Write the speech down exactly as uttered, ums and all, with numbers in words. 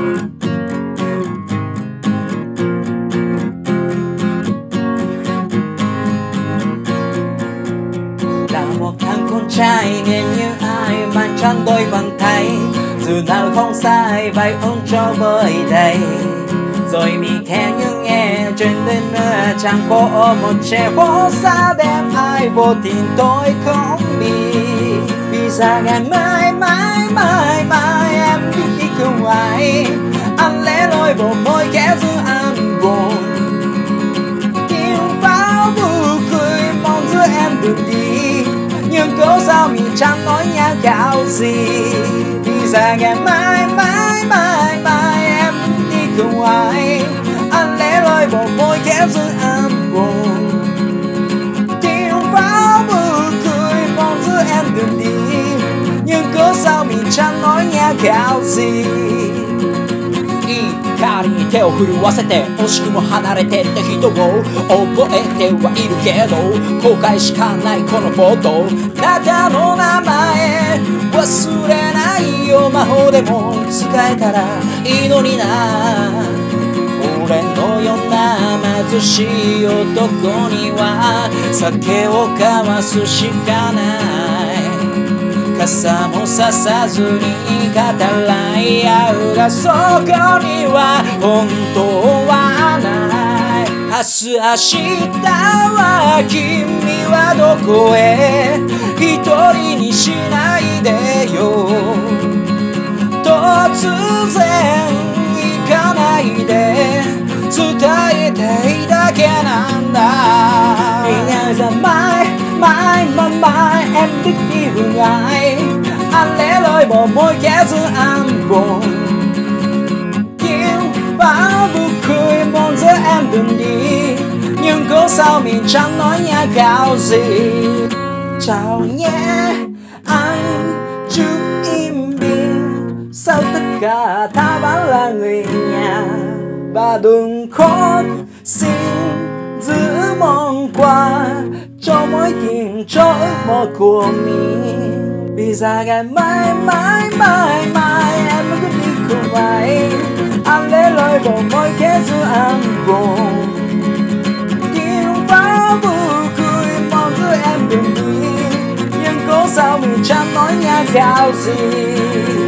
Là một thằng con trai nghe như ai mà chẳng đôi bàn tay, dù nào không sai phải ôm cho với đây. Rồi mình theo những nghe trên đến nơi chẳng có một trẻ phố xa đem ai vô tình tôi không biết. Vì ra ngày mai mãi mãi mãi em biết đi không ai, anh lẽ loi bộ môi kẻ giữ anh buồn. Tiếng pháo vui cười mong giữa em được đi, nhưng cớ sao mình chẳng nói nhã gạo gì. Vì ra ngày mai mãi mãi mãi em đi không ai, anh lẽ loi bộ môi kẻ giữ anh buồn. Tiếng pháo vui cười mong giữa em được đi, nhưng cớ sao mình chẳng nói nhã gạo gì. 光に手を震わせて惜しくも離れてった人を覚えてはいるけど後悔しかないこのフォト、あなたの名前忘れないよ、魔法でも使えたらいいのにな。俺のような貧しい男には酒を交わすしかない。傘もささずに語らい合うがそこには本当はない。明日明日は君はどこへ一人にしないでよ。突然行かないで伝えたいだけなんだ。Ngày giờ mãi mãi mãi mãi em thích đi hướng ai, anh lẽ loi bỏ môi kẻ giữ anh buồn. Tiếng pháo vui cười mong giữa em đừng đi, nhưng cớ sao mình chẳng nói nhã gạo gì. Chào nhé anh chứ im biển, sao tất cả ta vẫn là người nhà. Và đừng khóc xin giữ mong qua cho mối tình cho ước mơ của mình. Vì ra ngày mai mãi mãi mãi em cứ đi cùng ai, anh lẽ loi bỏ môi kẻ giữ anh buồn. Tiếng pháo vui cười mong giữ em đừng đi, nhưng cố sao mình chẳng nói nhã gạo gì.